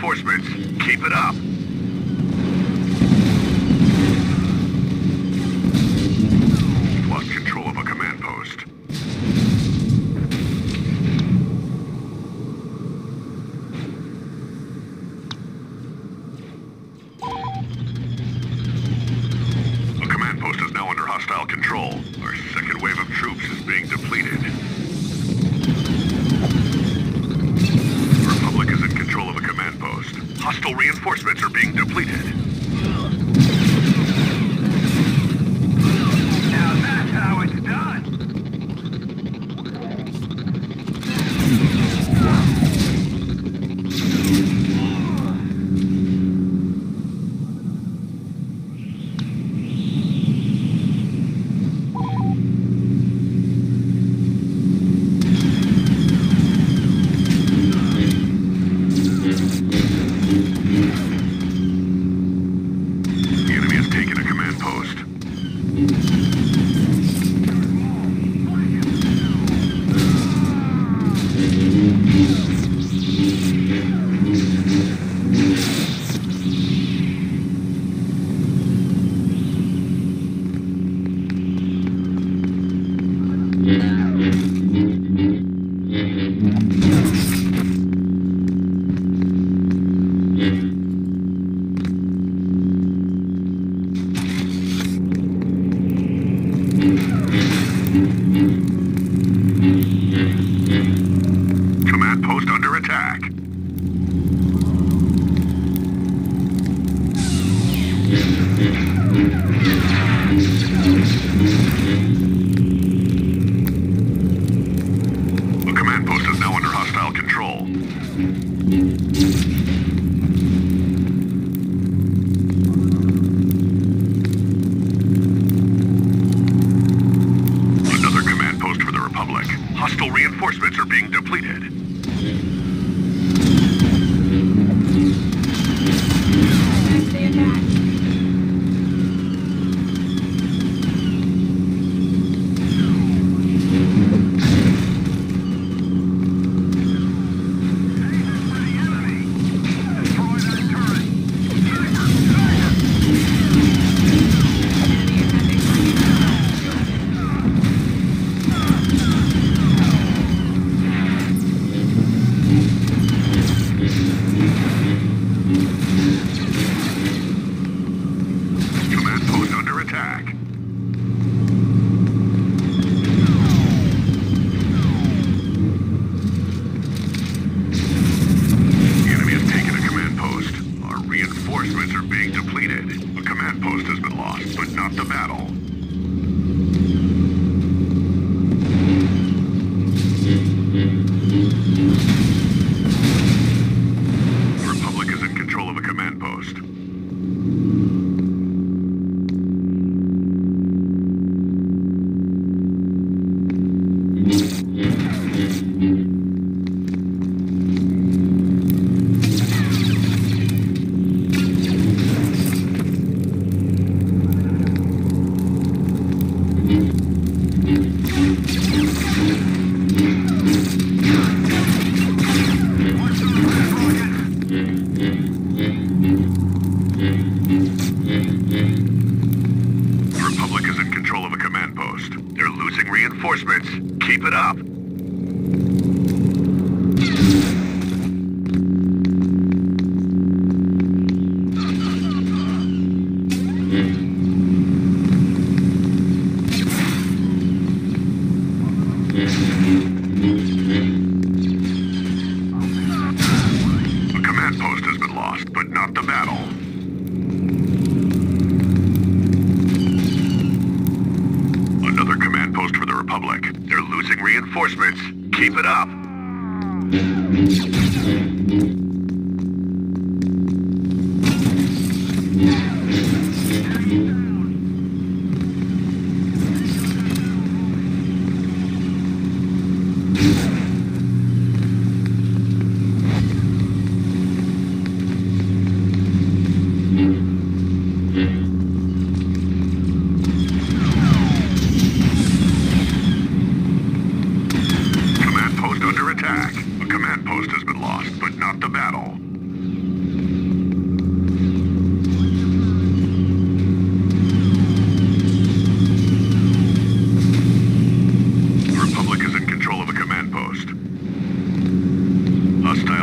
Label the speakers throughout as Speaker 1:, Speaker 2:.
Speaker 1: reinforcements. Keep it up. You've lost control of a command post. A command post is now under hostile control. Our second wave of troops is being depleted. The Republic is in control of a command post. Hostile reinforcements are being depleted.
Speaker 2: Now that's how it's done.
Speaker 1: The enemy has taken a command post. Command post under attack. The command post is now under hostile control. Another command post for the Republic. Hostile reinforcements are being depleted.
Speaker 3: Stay attack.
Speaker 1: Command post under attack. The enemy has taken a command post. Our reinforcements are being depleted. A command post has been lost, but not the battle. The Republic is in control of a command post. The Republic is in control of a command post. They're losing reinforcements. Keep it up. A command post has been lost, but not the battle. Another command post for the Republic. They're losing reinforcements. Keep it up. Command post under attack. A command post has been lost, but not the battle.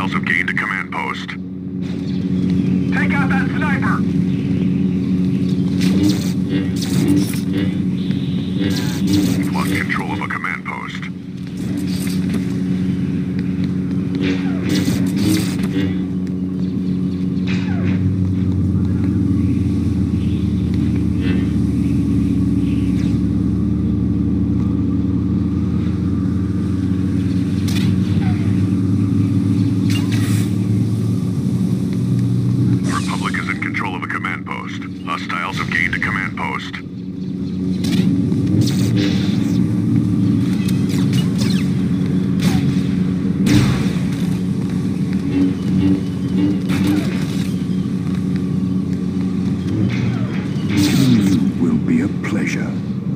Speaker 1: Hostiles have gained a command post.
Speaker 2: Take out that sniper!
Speaker 1: We've lost control of a command post. Hostiles have gained a command post.
Speaker 4: You will be a pleasure.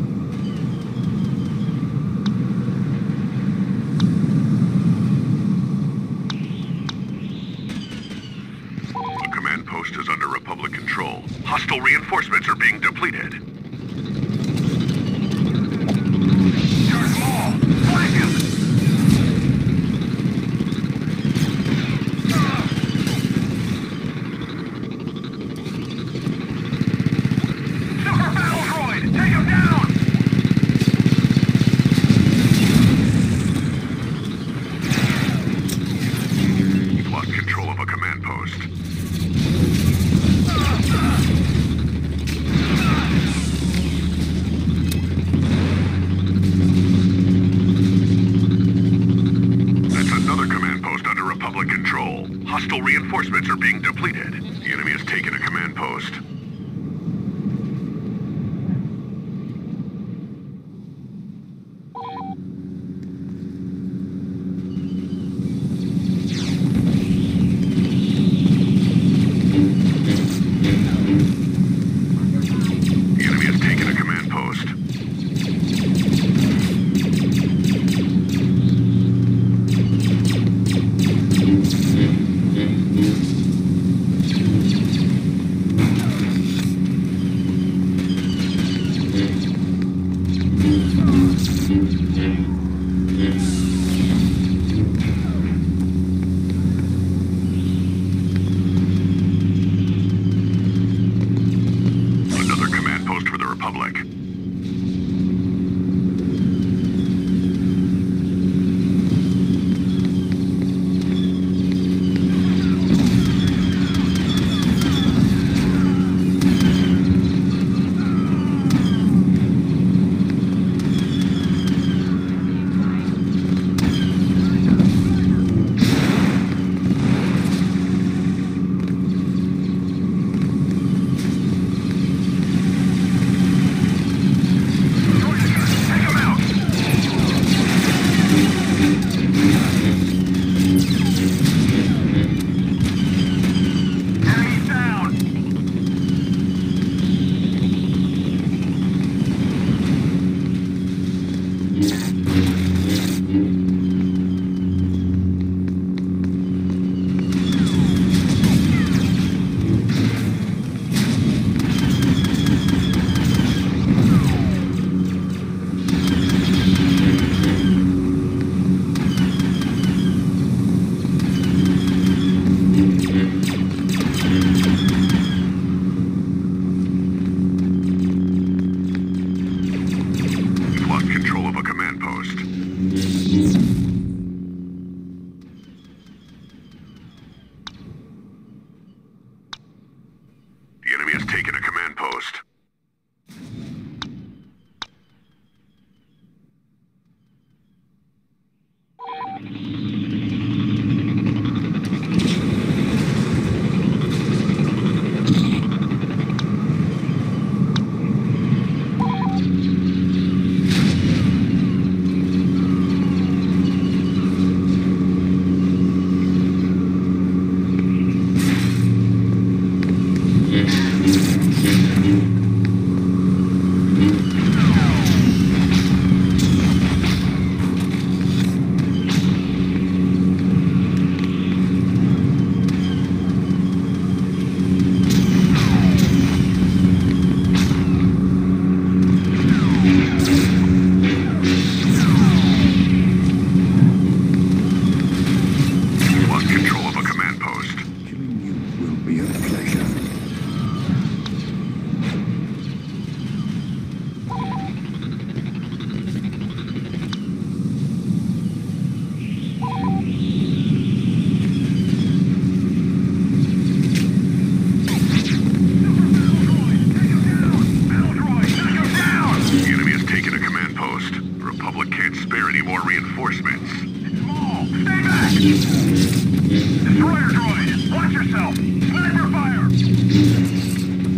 Speaker 1: The command post is under Republic control. Hostile reinforcements are being depleted.
Speaker 2: You're small! Flank him! Super battle droid! Take him down!
Speaker 1: We've lost control of a command post. Control. Hostile reinforcements are being depleted. The enemy has taken a command post. The enemy has taken a command post.
Speaker 2: Android! Watch yourself! Sniper fire!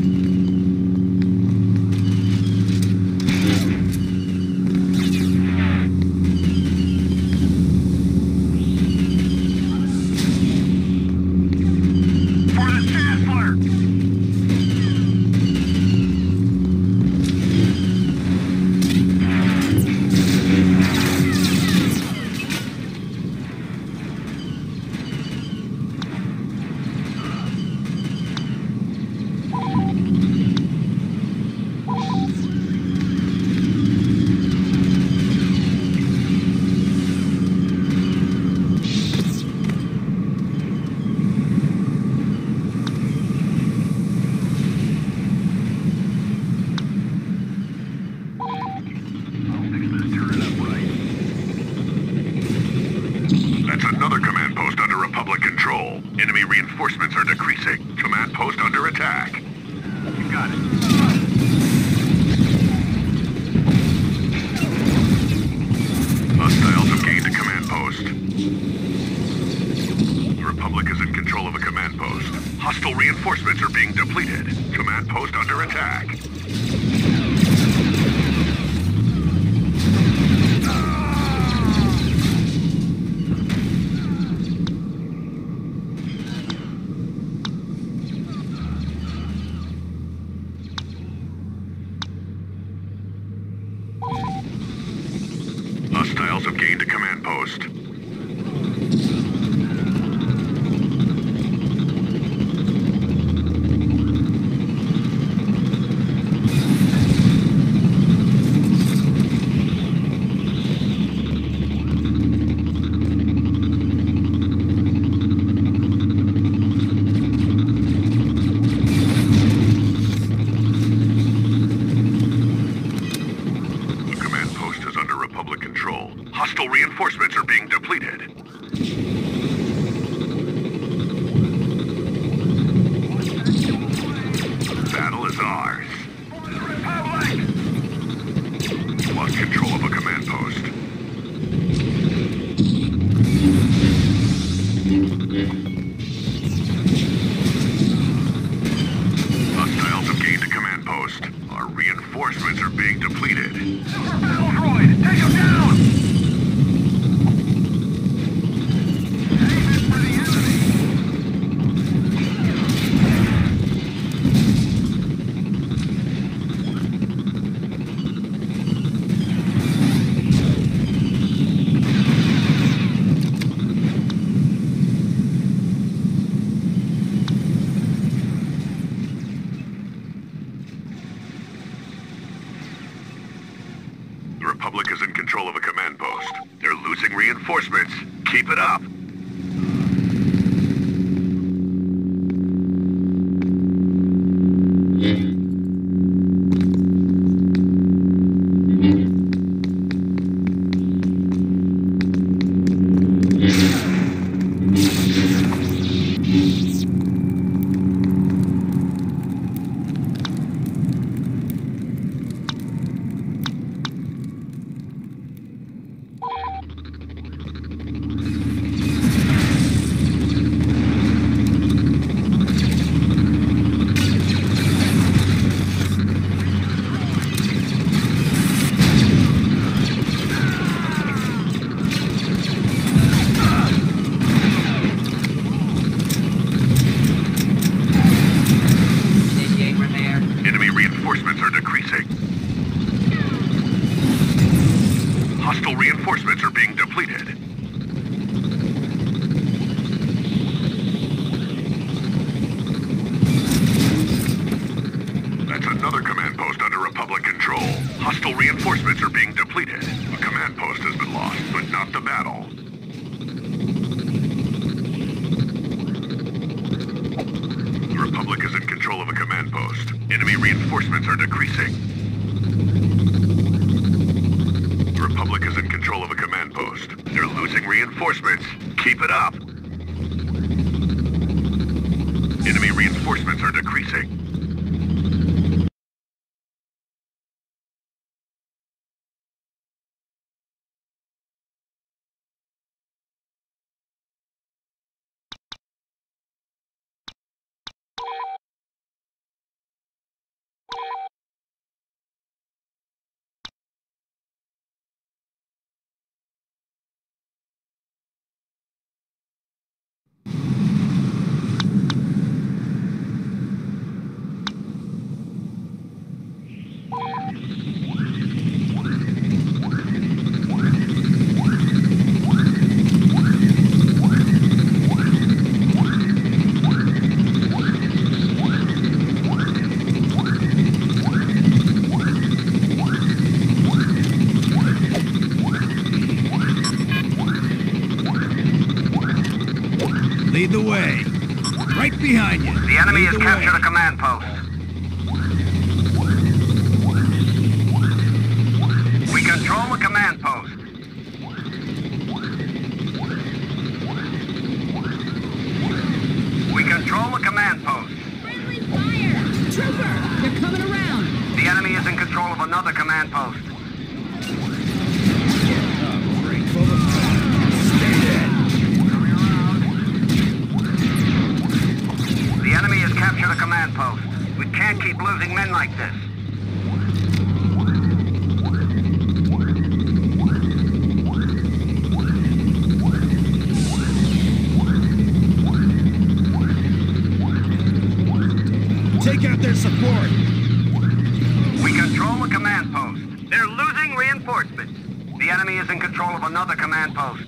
Speaker 2: For the Chancellor!
Speaker 1: That's another command post under Republic control. Enemy reinforcements are decreasing. Command post under attack.
Speaker 2: You got it.
Speaker 1: Hostiles have gained a command post. The Republic is in control of a command post. Hostile reinforcements are being depleted. Command post under attack. Hostiles have gained a command post. The command post is under Republic control. Hostile reinforcements are being depleted. Battle is ours. Lost control of a command post. Hostiles have gained a command post. Our reinforcements are being depleted.
Speaker 2: Super battle droid! Take him down! Save it for the enemy!
Speaker 1: The Republic is in control of a command post. They're losing reinforcements. Keep it up.
Speaker 3: Initiate repair.
Speaker 1: Enemy reinforcements are decreasing. Hostile reinforcements are being depleted. That's another command post under Republic control. Hostile reinforcements are being depleted. A command post has been lost, but not the battle. The Republic is in control of a command post. Enemy reinforcements are decreasing. The Republic is in control of a command post. They're losing reinforcements. Keep it up. Enemy reinforcements are decreasing.
Speaker 5: Lead the way. Right behind you.
Speaker 2: The enemy
Speaker 5: Lead
Speaker 2: has
Speaker 5: the
Speaker 2: captured
Speaker 5: way.
Speaker 2: a command post. We control the command post. We control the command post.
Speaker 3: Friendly fire! Trooper! They're coming around!
Speaker 2: The enemy is in control of another command post.
Speaker 5: Great full of stay dead.
Speaker 2: The enemy has captured a command post. We can't keep losing men like this.
Speaker 5: Take out their support.
Speaker 2: We control the command post. They're losing reinforcements. The enemy is in control of another command post.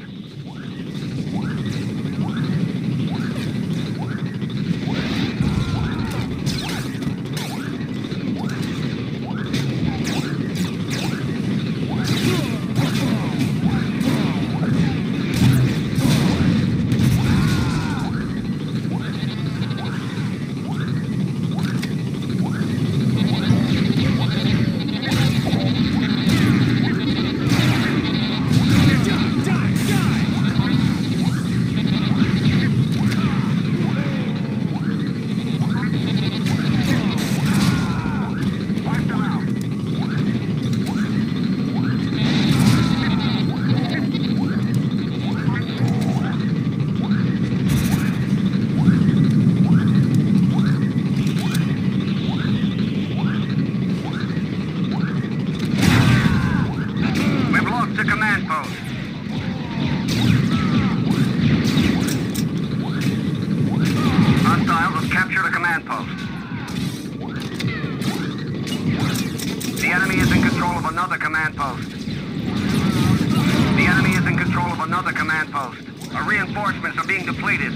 Speaker 2: Another command post. The enemy is in control of another command post. Our reinforcements are being depleted.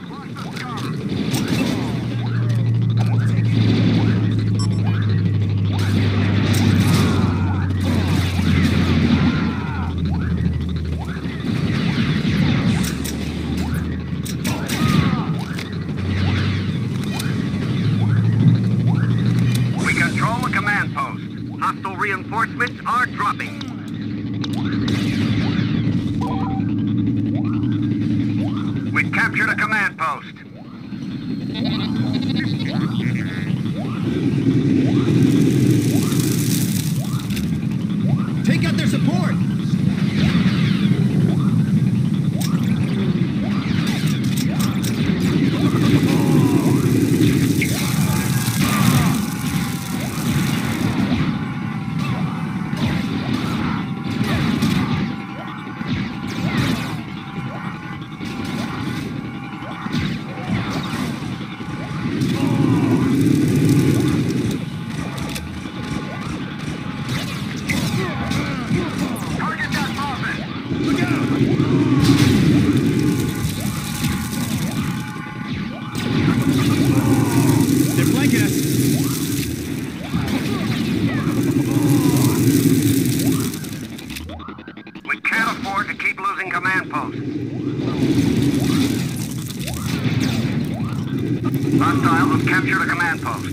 Speaker 2: We control the command post. Hostile reinforcements are dropping. We've captured a command post.
Speaker 5: Take out their support.
Speaker 2: Hostiles have captured a command post.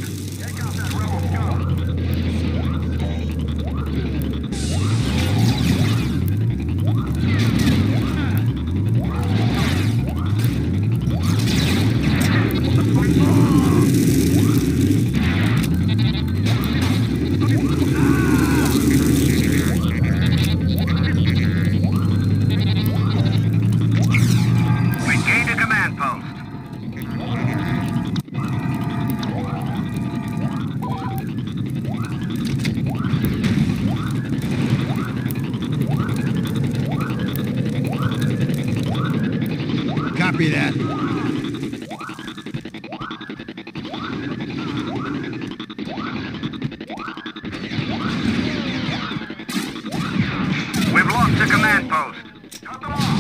Speaker 2: We gained a command post.
Speaker 5: Copy that.
Speaker 2: We've lost a command post. Cut them off.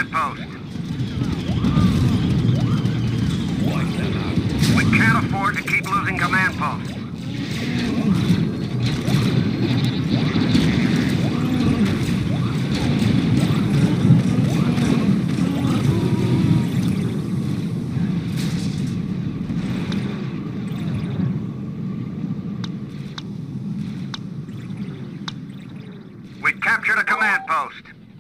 Speaker 2: command post.
Speaker 5: Wipe them out.
Speaker 2: We can't afford to keep losing command posts. We captured a command post.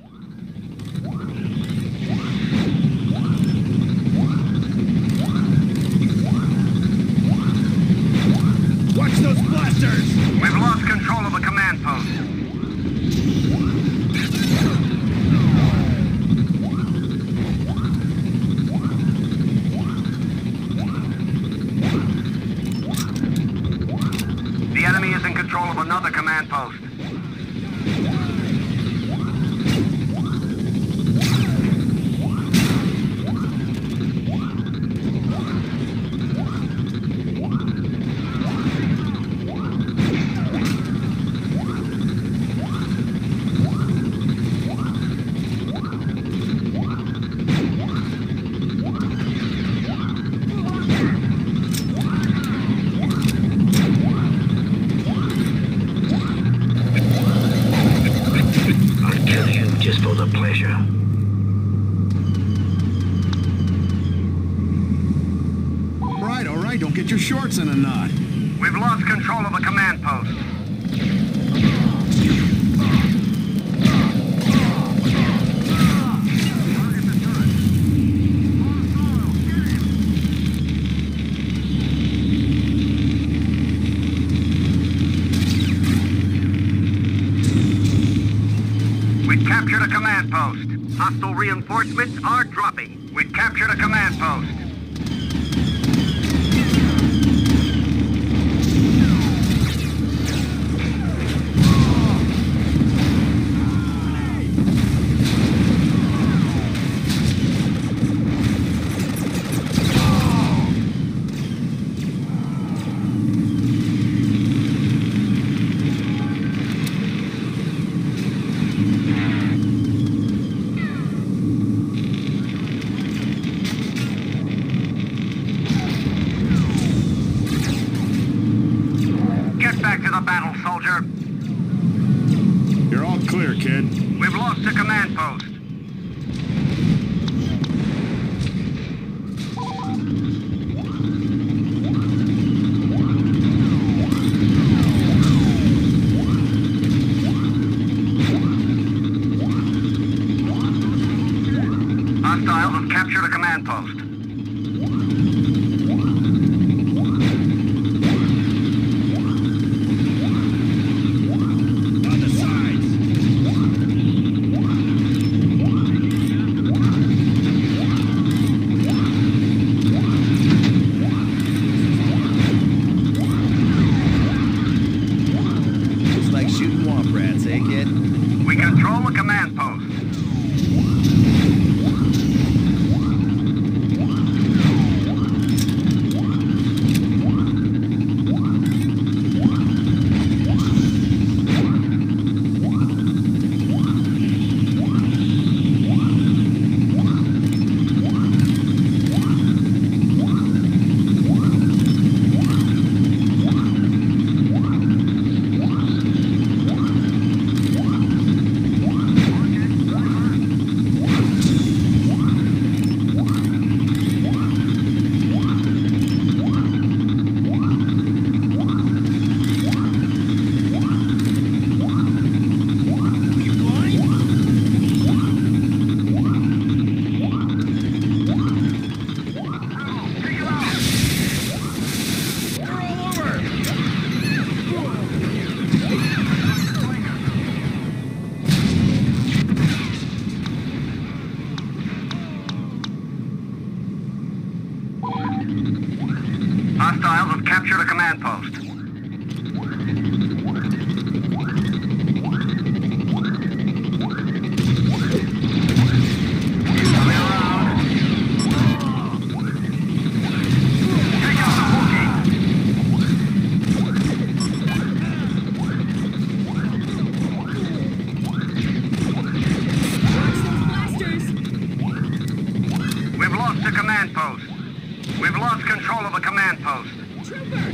Speaker 5: Watch those blasters!
Speaker 2: We've lost control of a command post. The enemy is in control of another command post. Just for the pleasure.
Speaker 5: All right, don't get your shorts in a knot.
Speaker 2: We've lost control of a command post. We captured a command post. Hostile reinforcements are dropping. We captured a command post. Get back to the battle, soldier.
Speaker 5: You're all clear, kid.
Speaker 2: We've lost a command post. Hostiles have captured a command post.
Speaker 5: On the sides! It's like shooting womp rats, eh, kid?
Speaker 2: We control a command post. Hostiles have captured a command post. Coming around. Take out the Wookiee.
Speaker 3: Watch those blasters!
Speaker 2: post. We've lost control of a command post.
Speaker 3: Trooper!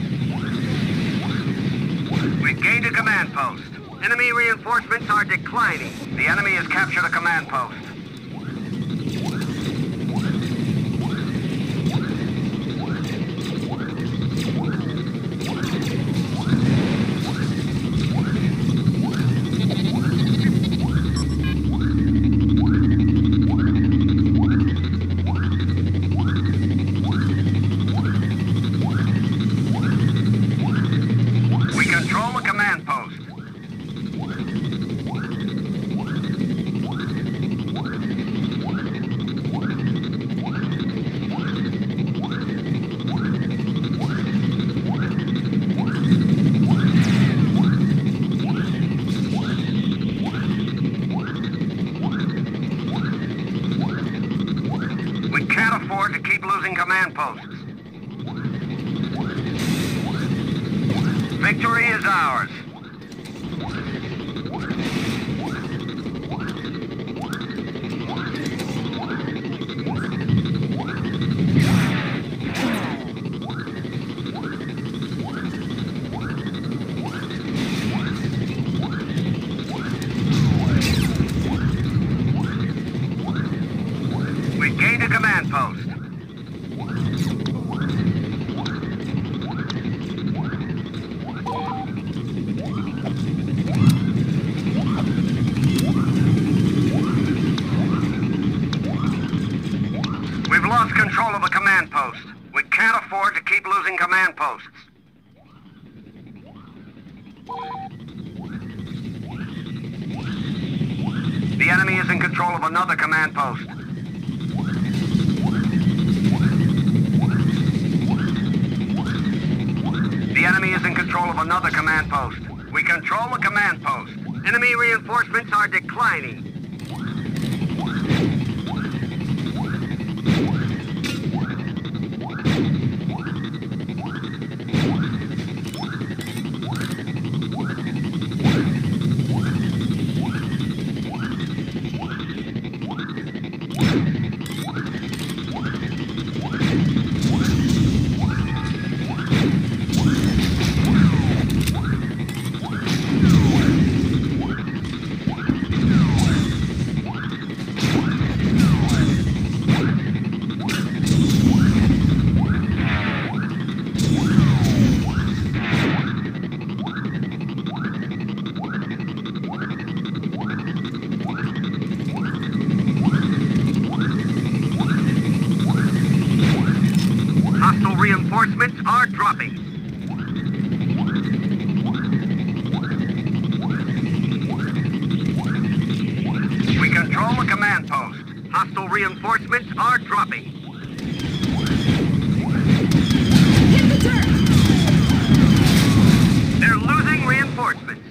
Speaker 2: We've gained a command post. Enemy reinforcements are declining. The enemy has captured a command post. We control a command post. We can't afford to keep losing command posts. Victory is ours. We gained a command post. We've lost control of a command post. We can't afford to keep losing command posts. The enemy is in control of another command post. The enemy is in control of another command post. We control a command post. Enemy reinforcements are declining. Hostile reinforcements are dropping. We control a command post. Hostile reinforcements are dropping.
Speaker 3: Hit the turret!
Speaker 2: They're losing reinforcements.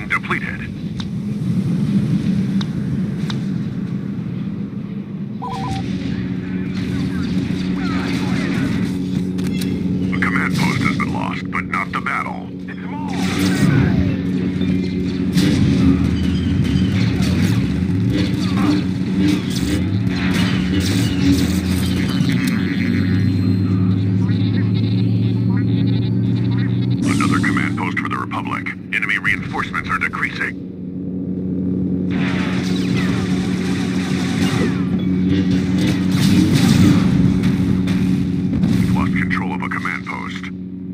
Speaker 1: being depleted. A command post has been lost, but not the battle. Another command post for the Republic. Enemy reinforcements are decreasing. We've lost control of a command post.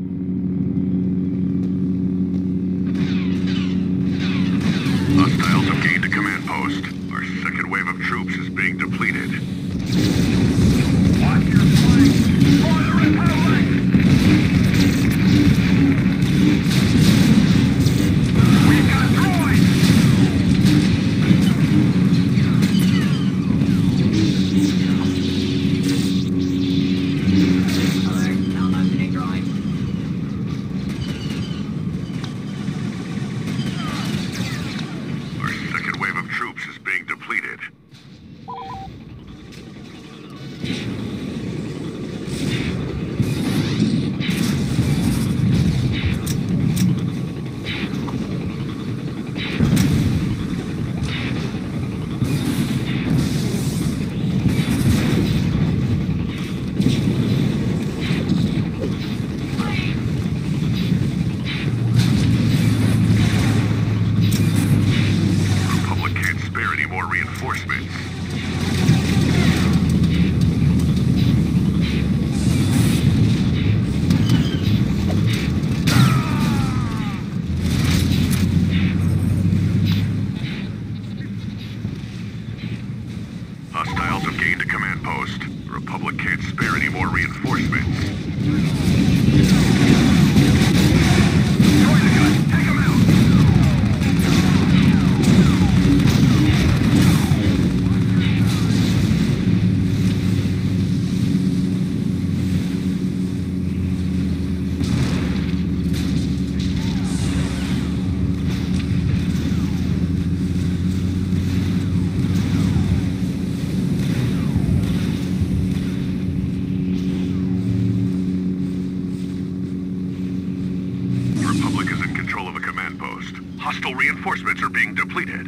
Speaker 1: Hostiles have gained a command post. Our second wave of troops is being depleted.
Speaker 2: Watch your flank for the Republic! We've got droids!
Speaker 1: Our second wave of troops is being depleted. The Republic can't spare any more reinforcements. Hostiles have gained a command post. The Republic can't spare any more reinforcements.
Speaker 2: Destroy the gun! Take him out!
Speaker 1: The Republic is in control of a command post. Hostile reinforcements are being depleted.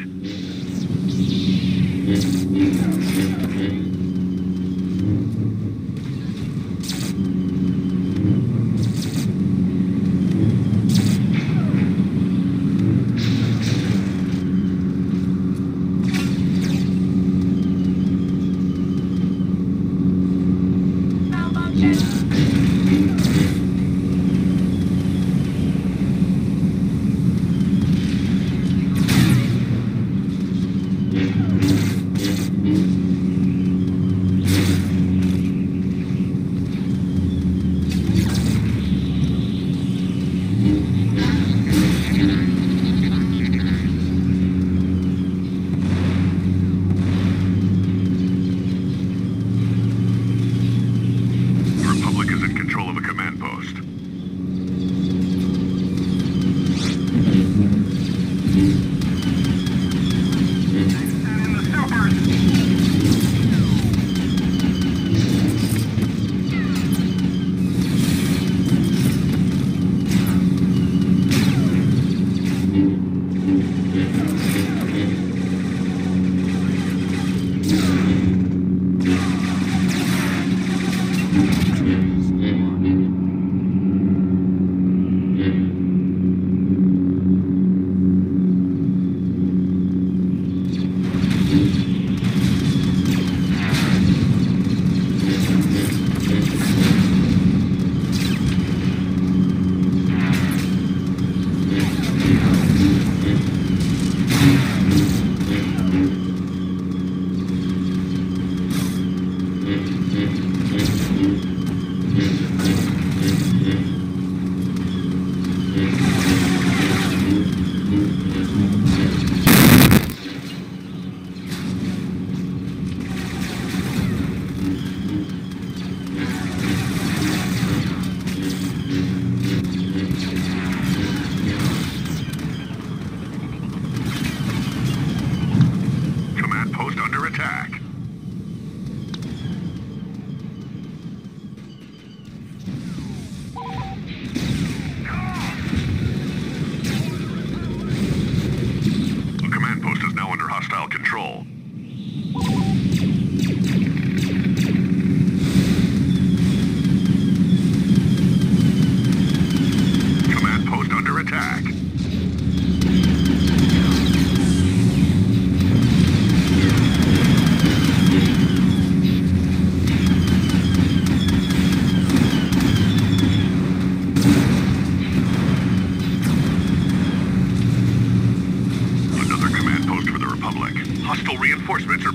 Speaker 1: The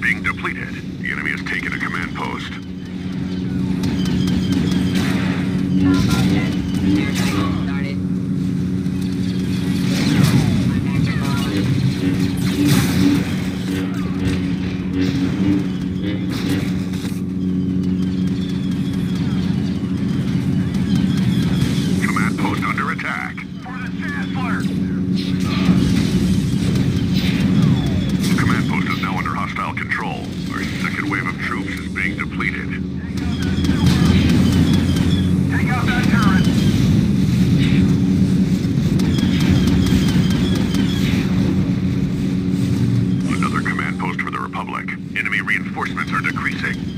Speaker 1: being depleted. The enemy has taken a command post. Command post under attack.
Speaker 2: For the Chancellor!
Speaker 1: The command post is now under hostile control. Our second wave of troops is being depleted.
Speaker 2: Take out that turret!
Speaker 1: Another command post for the Republic. Enemy reinforcements are decreasing.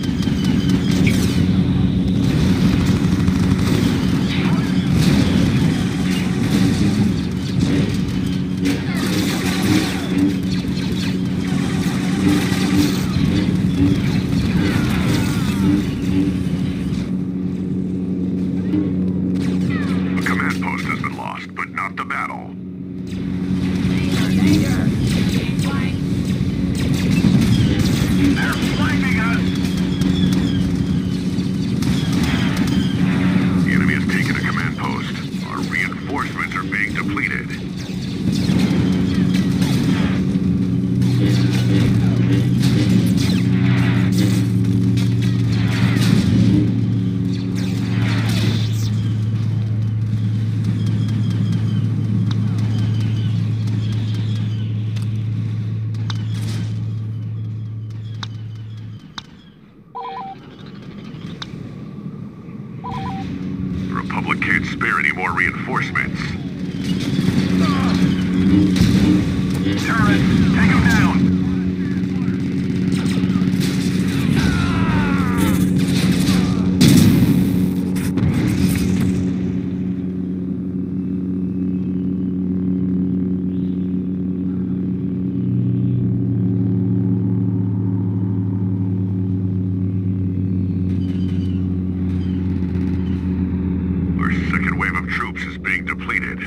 Speaker 1: A command post has been lost, but not the battle.
Speaker 2: They're flanking us!
Speaker 1: The enemy has taken a command post. Our reinforcements are being depleted. The Republic can't spare any more reinforcements.
Speaker 2: Turret, take him down!
Speaker 1: Our second wave of troops is being depleted.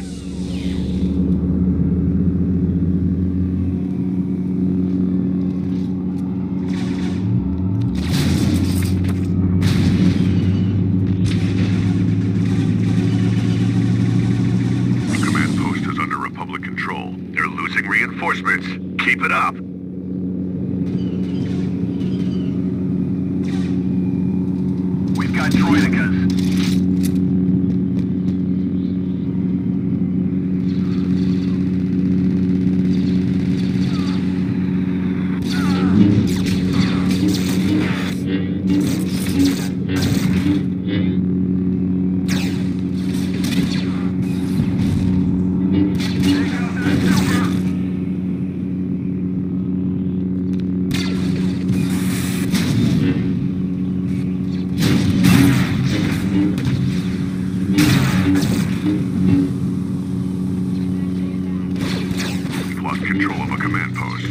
Speaker 1: The command post is under Republic control. They're losing reinforcements. Keep it up.
Speaker 2: We've got droidekas.
Speaker 1: We've lost control of a command post.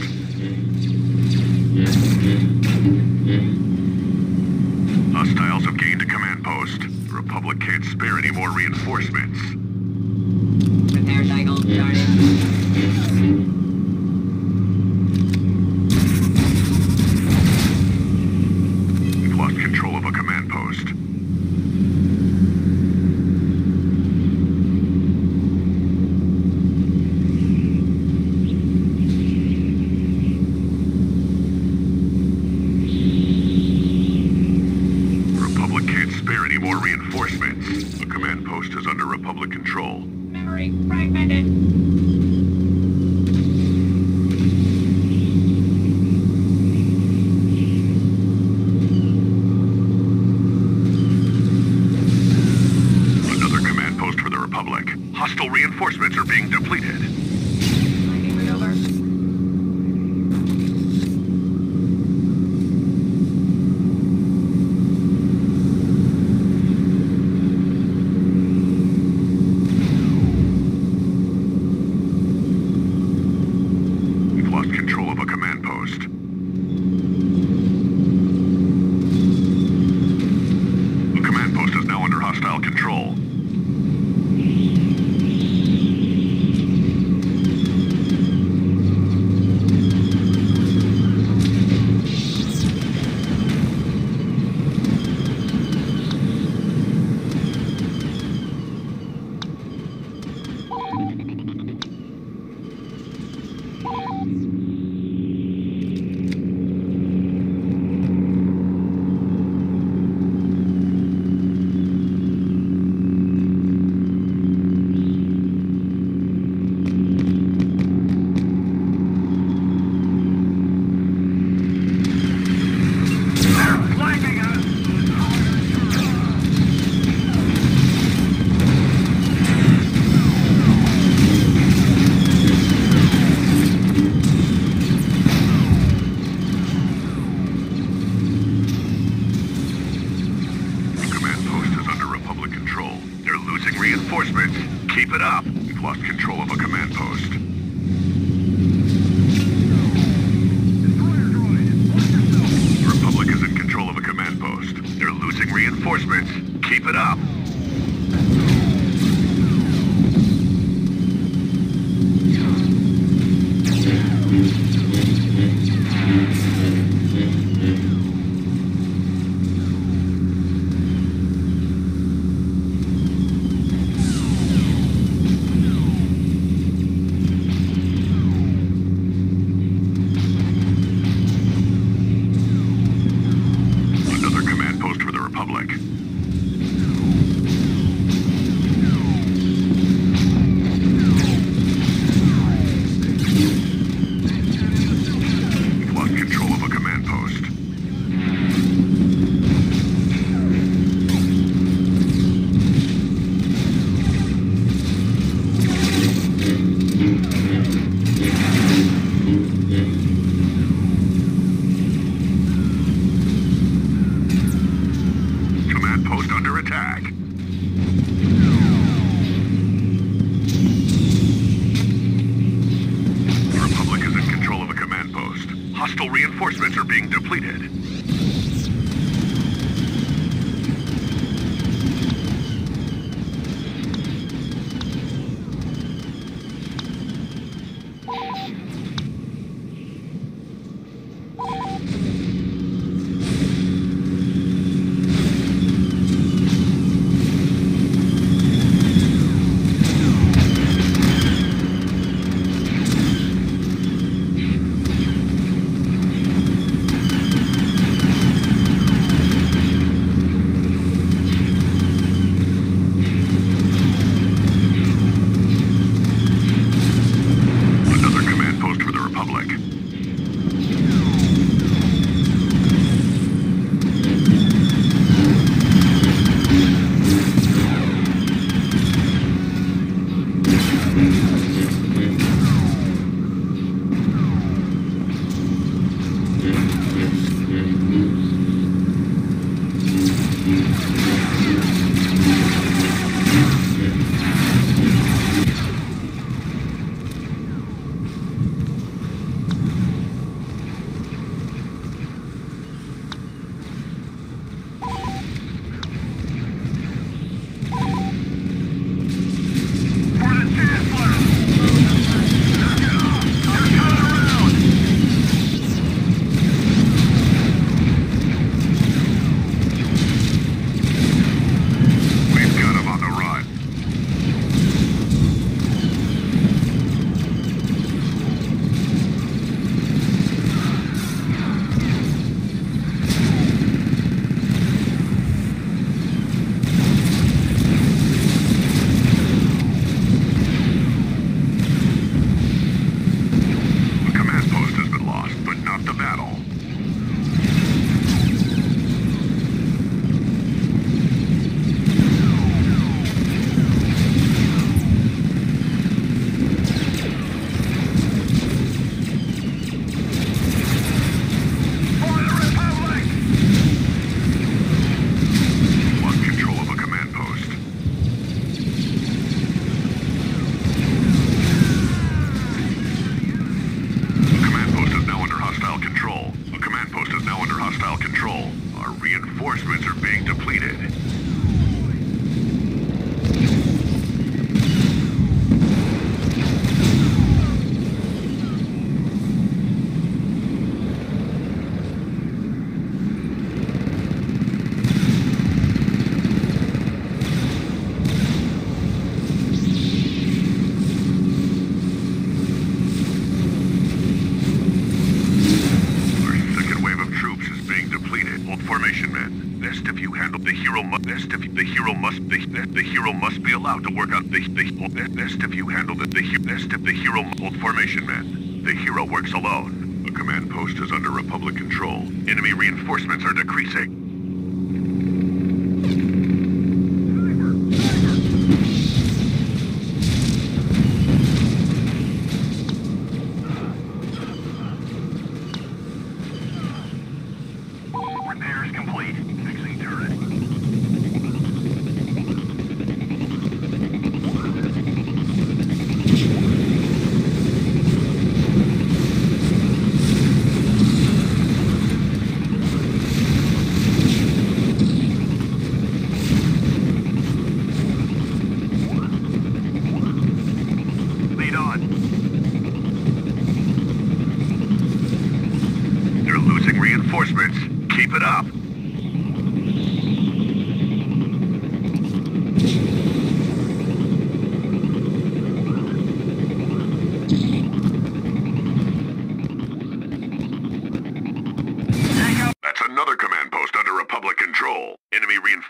Speaker 1: Hostiles have gained a command post. The Republic can't spare any more reinforcements.
Speaker 3: Repair cycle started.
Speaker 1: We've lost control of a command post. The Republic can't spare any more reinforcements. The command post is under Republic control.
Speaker 3: Memory fragmented.
Speaker 1: Another command post for the Republic. Hostile reinforcements are being depleted.
Speaker 3: Flanking maneuver.
Speaker 1: We've lost control of a command post. The command post is now under hostile control. Keep it up. We've lost control of a command post. The Republic is in control of a command post. They're losing reinforcements. Keep it up. Another command post for the Republic. We've lost control of a command post. Command post under attack. The Republic is in control of a command post. Hostile reinforcements are being depleted. Another command post for the Republic. We've got him on the run. The command post has been lost, but not the battle. Lost control of a command post. A command post is now under hostile control. A command post is now under hostile control. Our reinforcements are being depleted. Our second wave of troops is being depleted. Hold formation, men. Best if you handle the hero. The hero must be allowed to work on best if you handle best if the hero. Hold formation, men. The hero works alone. A command post is under Republic control. Enemy reinforcements are decreasing. Repairs complete. Fixing turret.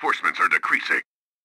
Speaker 1: Reinforcements are decreasing.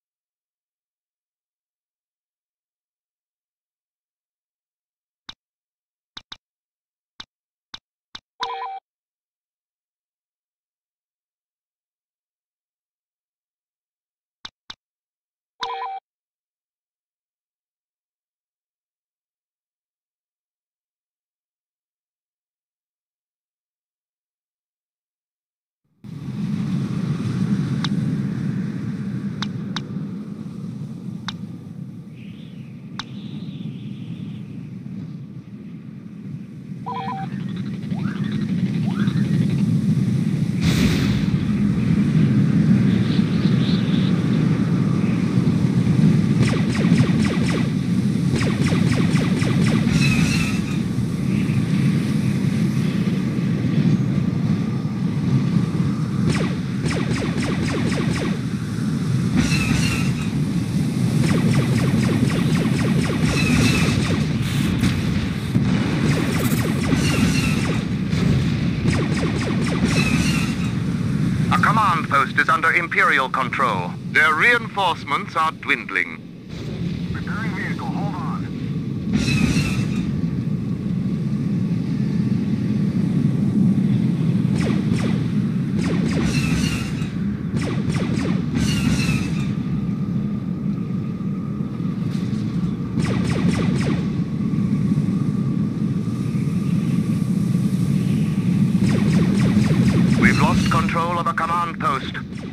Speaker 2: A command post is under Imperial control. Their reinforcements are dwindling. Repairing vehicle, hold on. We've lost control of a command post.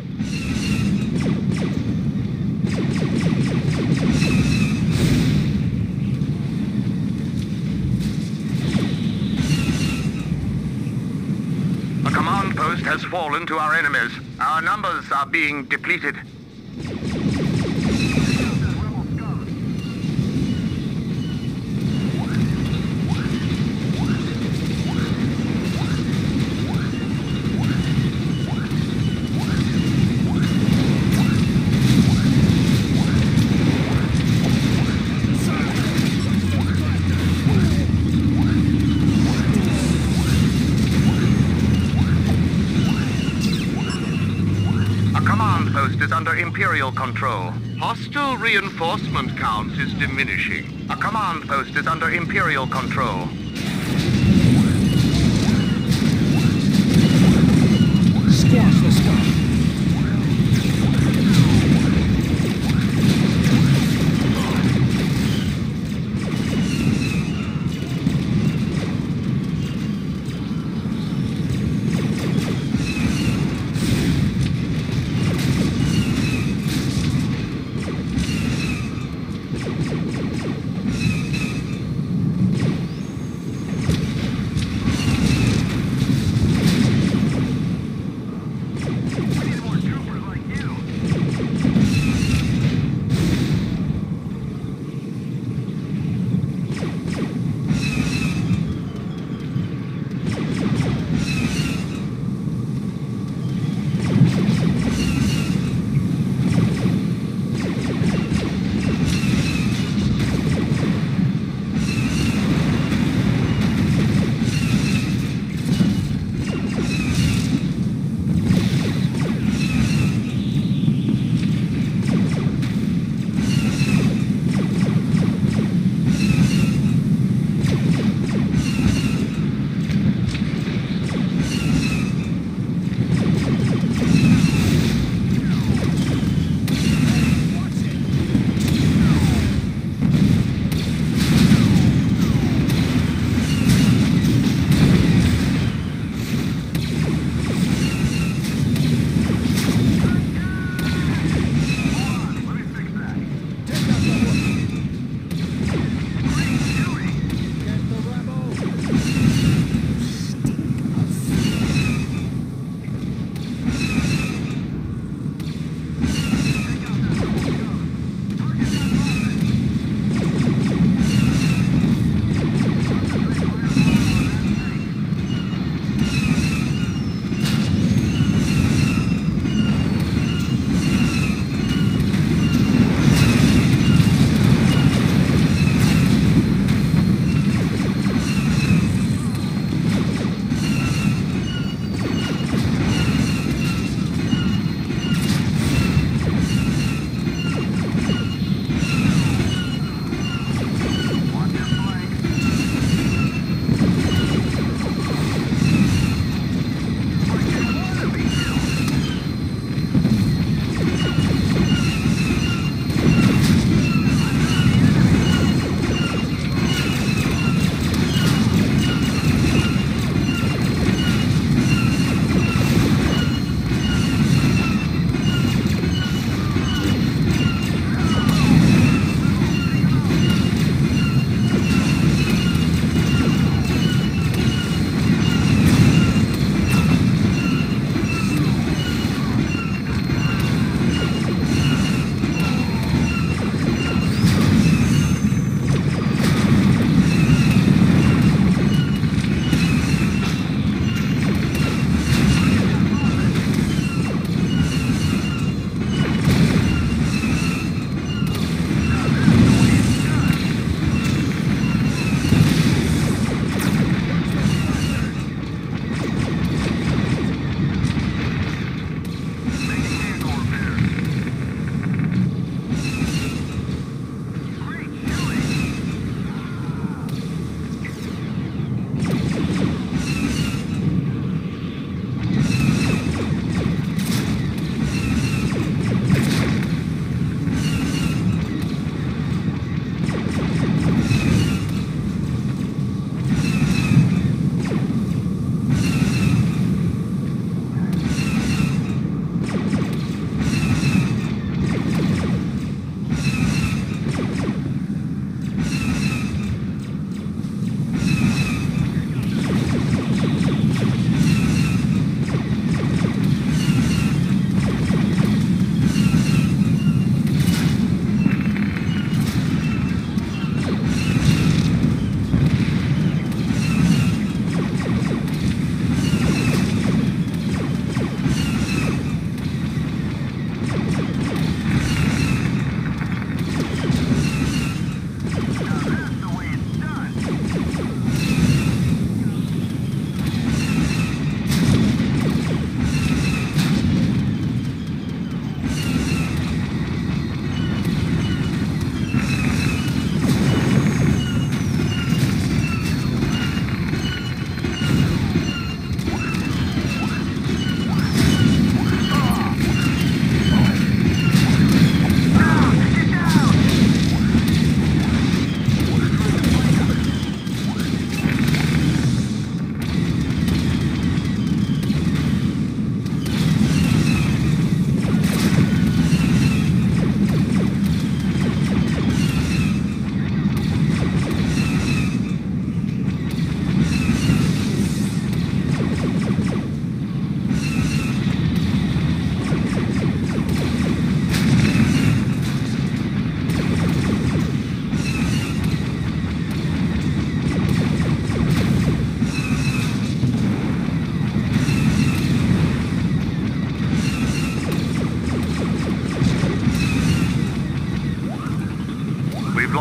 Speaker 2: A command post has fallen to our enemies. Our numbers are being depleted. Post is under Imperial control. Hostile reinforcement count is diminishing. A command post is under Imperial control.
Speaker 4: Squash the stuff.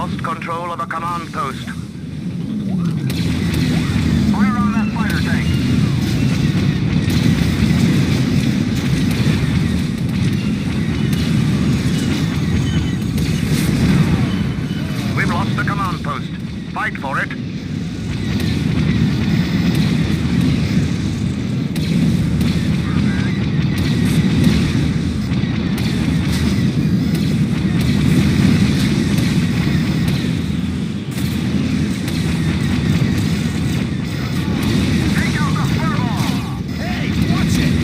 Speaker 2: lost control of a command post.
Speaker 6: Fire on that fighter tank.
Speaker 2: We've lost the command post. Fight for it.
Speaker 6: Take out the furball.
Speaker 4: Hey, watch it!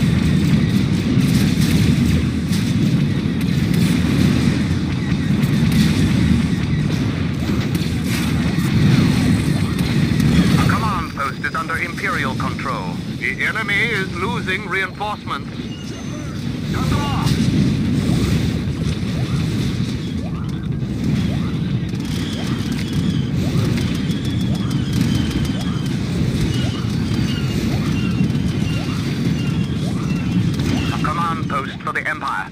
Speaker 2: A command post is under Imperial control. The enemy is losing reinforcements.
Speaker 6: Cut them off.
Speaker 2: A command post for the Empire.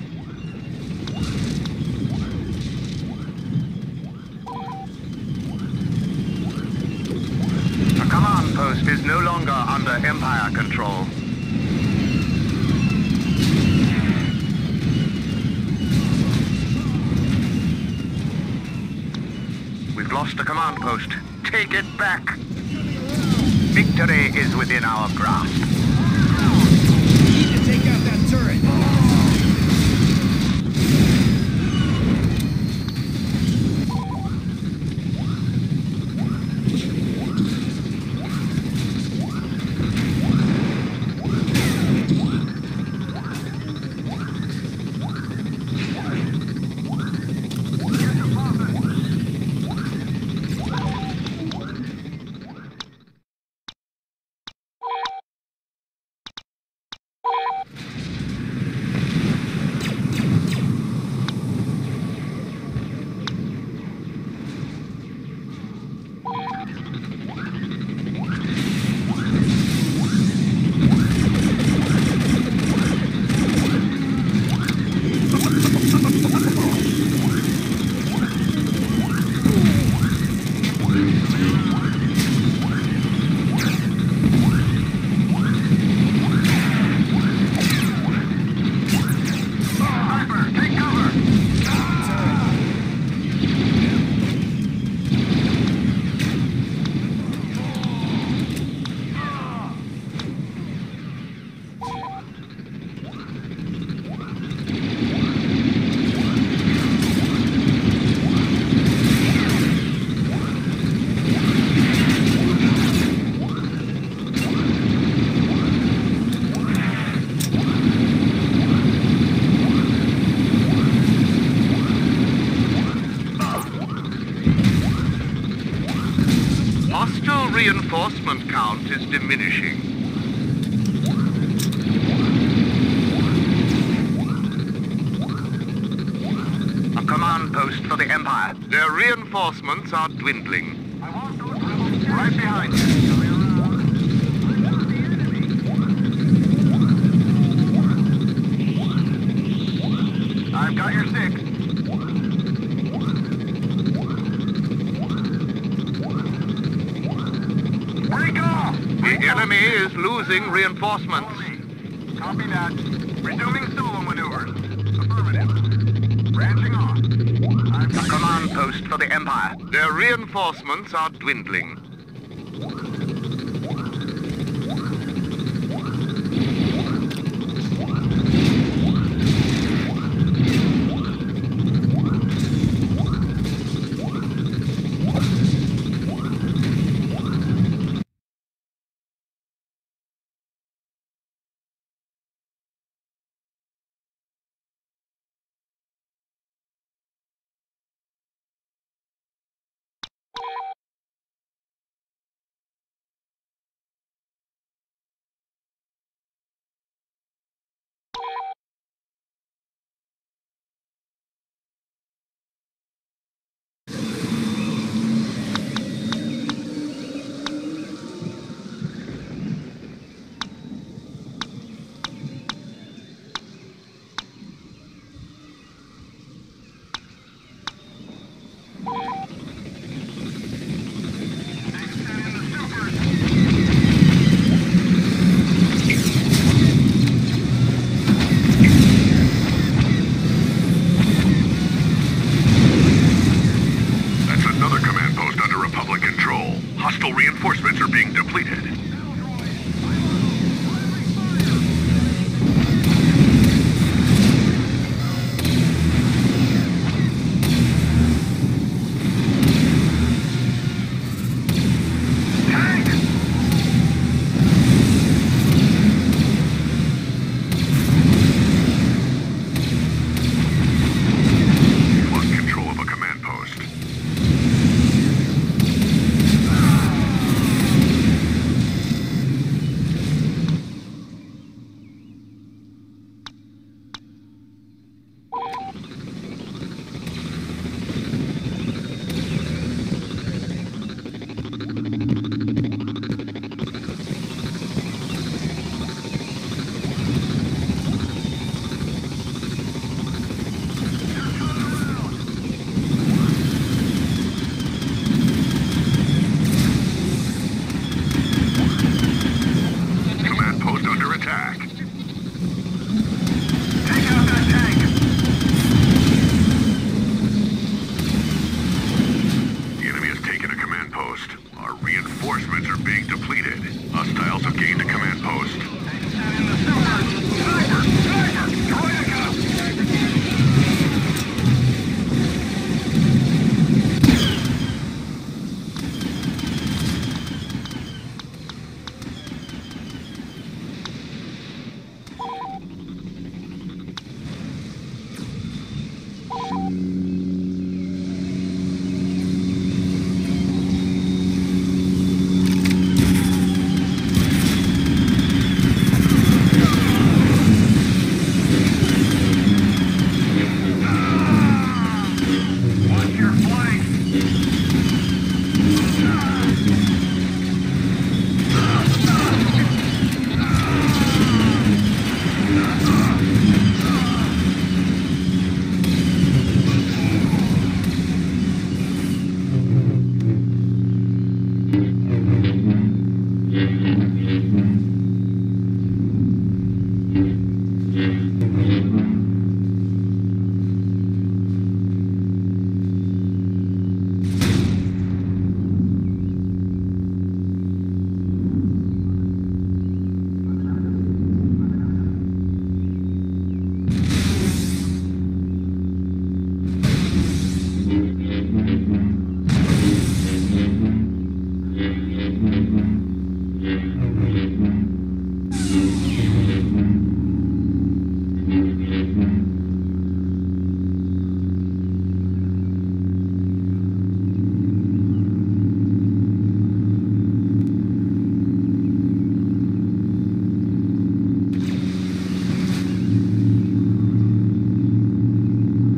Speaker 2: A command post is no longer under Empire control. We've lost a command post. Take it back. Victory is within our grasp.
Speaker 4: Need to take out that turret.
Speaker 6: Sniper, take cover.
Speaker 2: Hostile reinforcement count is diminishing. A command post for the Empire. Their reinforcements are dwindling.
Speaker 6: I want those rebels right behind you. I've got your six. Break off!
Speaker 2: The enemy is losing reinforcements.
Speaker 6: Copy that. Resuming solo maneuvers. Affirmative. Branching off. I've
Speaker 2: A
Speaker 6: got
Speaker 2: command post for the Empire. Their reinforcements are dwindling.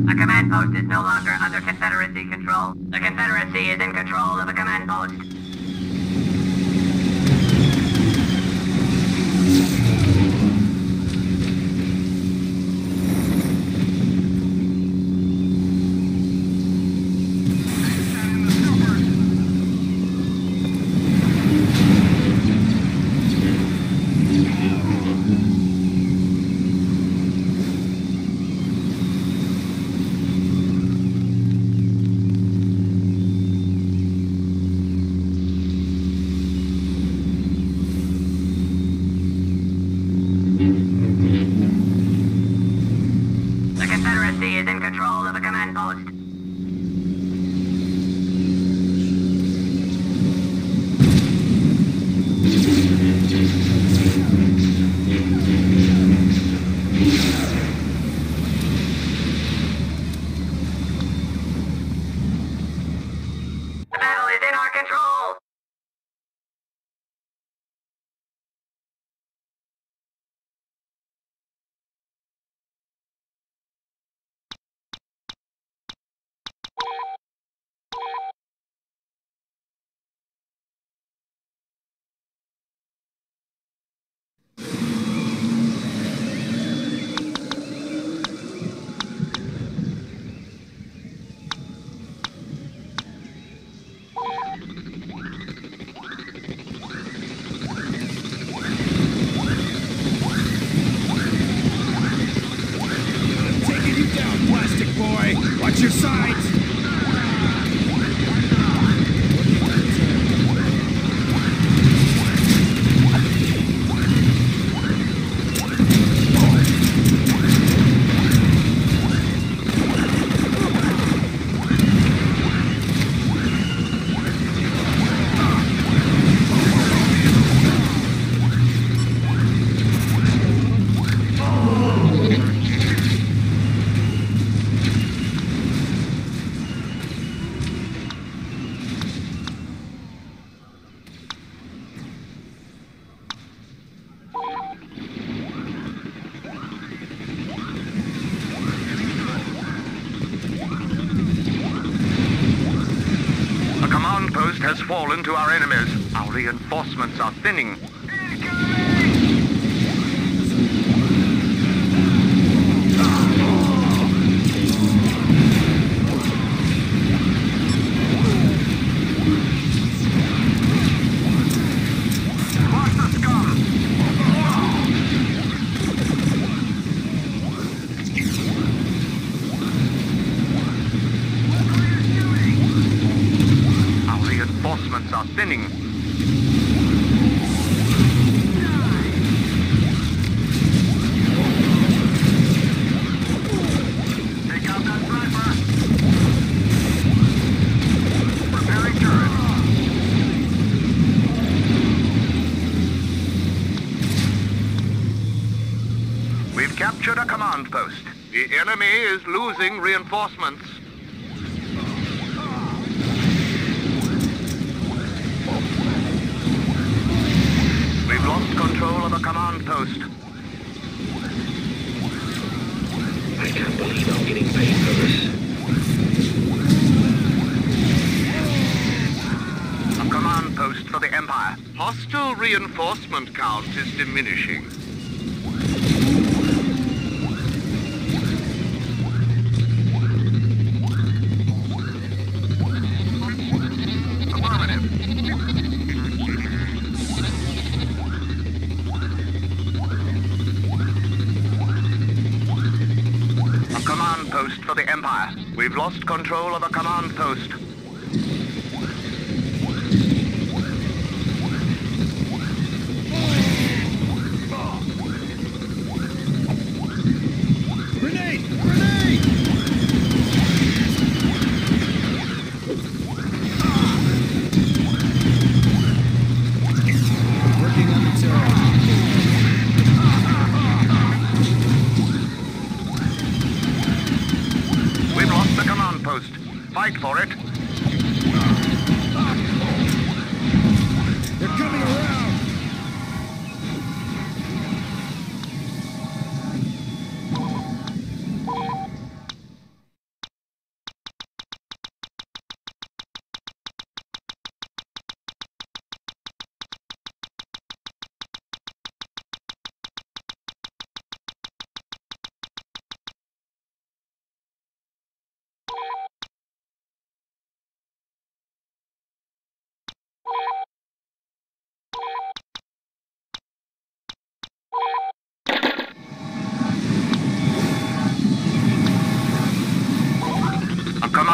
Speaker 7: A command post is no longer under Confederacy control. The Confederacy is in control of a command post. The Confederacy is in control of a command post. The battle is in our control.
Speaker 4: Taking you down, plastic boy. Watch your sides.
Speaker 2: A command post has fallen to our enemies. Our reinforcements are thinning.
Speaker 6: Watch the scum!
Speaker 2: Our reinforcements are thinning.
Speaker 6: Take out that sniper! Preparing turret.
Speaker 2: We've captured a command post. The enemy is losing reinforcements. We've lost control of a command post.
Speaker 8: I can't believe I'm getting paid for this.
Speaker 2: A command post for the Empire. Hostile reinforcement count is diminishing. A command post for the Empire. We've lost control of a command post.
Speaker 4: Grenade! Grenade! Working on the turret.
Speaker 2: We've lost the command post. Fight for it.
Speaker 4: They're coming around.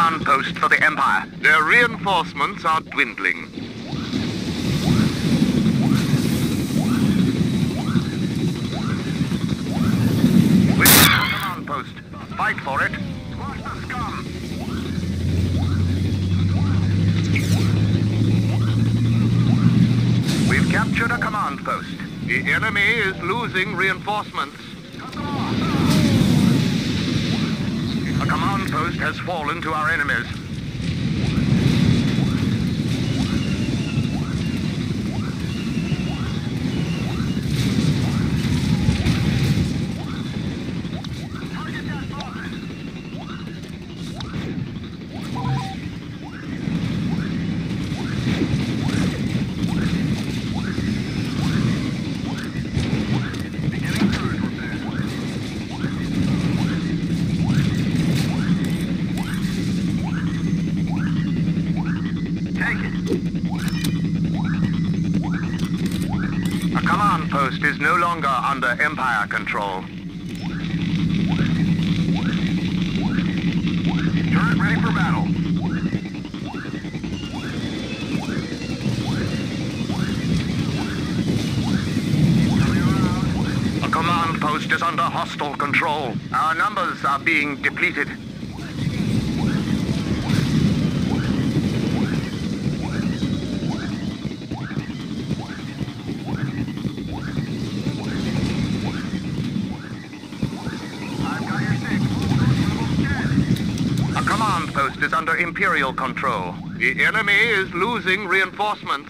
Speaker 2: command post for the Empire. Their reinforcements are dwindling. With the command post. Fight for it.
Speaker 6: Squash the scum.
Speaker 2: We've captured a command post. The enemy is losing reinforcements. A command post has fallen to our enemies. Is no longer under Empire control.
Speaker 6: Turret ready for battle.
Speaker 2: A command post is under hostile control. Our numbers are being depleted. Post is under Imperial control. The enemy is losing reinforcements.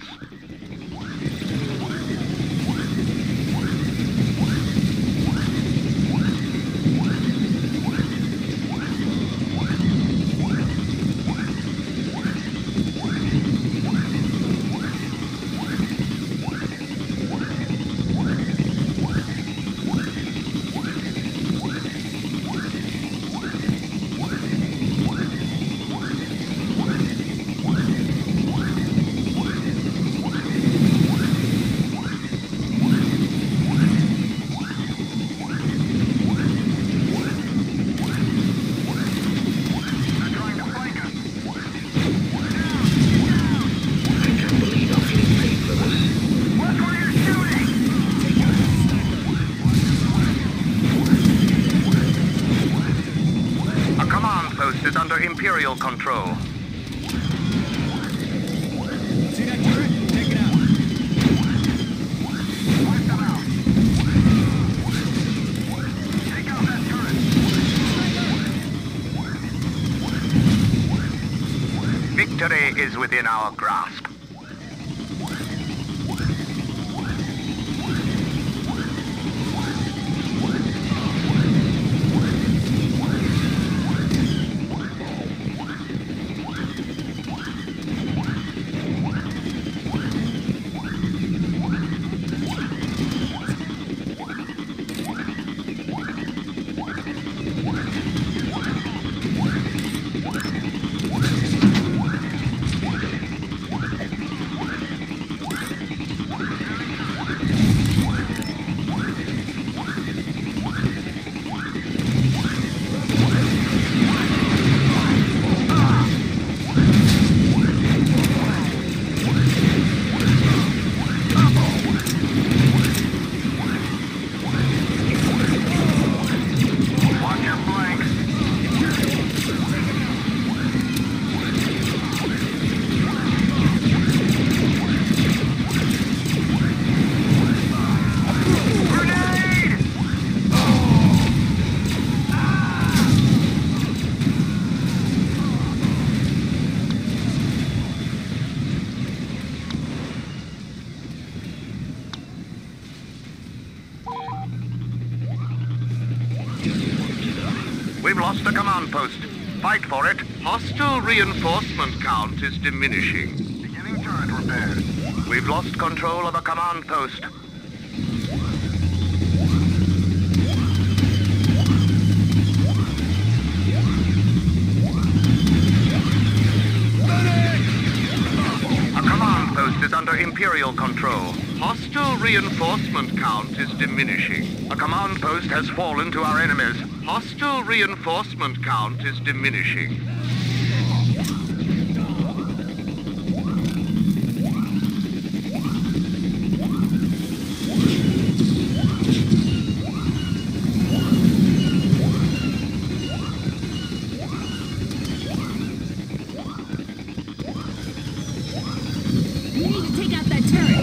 Speaker 2: Is under Imperial control.
Speaker 4: See that turret? Take it out.
Speaker 6: Wipe them out. Take out that turret.
Speaker 2: Victory is within our grasp. We've lost a command post. Fight for it. Hostile reinforcement count is diminishing.
Speaker 6: Beginning turret repairs.
Speaker 2: We've lost control of a command post. A command post is under Imperial control. Hostile reinforcement count is diminishing. A command post has fallen to our enemies. Hostile reinforcement count is diminishing.
Speaker 3: that turret!